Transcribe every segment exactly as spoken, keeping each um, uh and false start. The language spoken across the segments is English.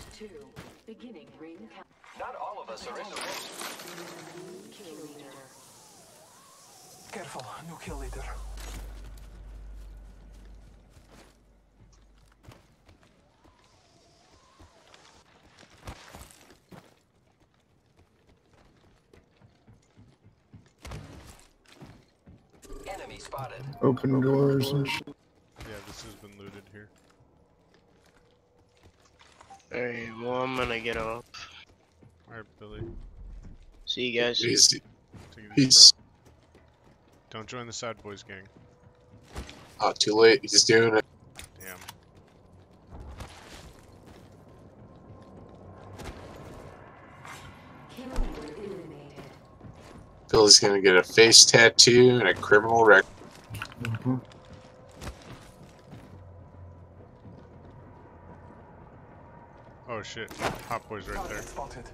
two. Beginning ring count. Not all of us are in the race. Kill leader. Careful, new kill leader. Enemy spotted. Open doors and sh Yeah, this has been looted here. Alright, well, I'm gonna get off. Alright, Billy. See you guys. Easy. Take it easy, Peace. bro. Don't join the Sad Boys gang. Oh, too late. He's doing it. Damn. Kill leader eliminated. Billy's gonna get a face tattoo and a criminal record. Mm-hmm. Oh shit. Hot Boy's right there. Target spotted.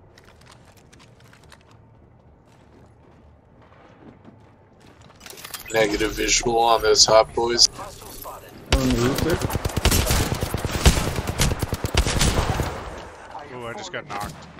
Negative visual on those hot boys. Hostile spotted. On the roof there. Oh, I just got knocked.